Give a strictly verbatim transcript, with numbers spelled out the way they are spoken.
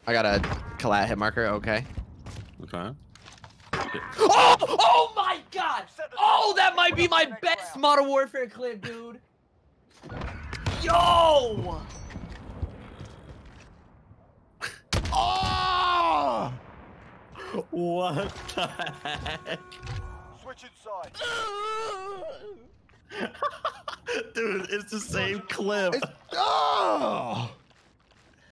I got a collat hit marker. Okay. Okay. Oh! Oh my God! Oh, that might be my best Modern Warfare clip, dude. Yo! Oh! What the heck? Switch inside. Dude, it's the same clip. It's, oh!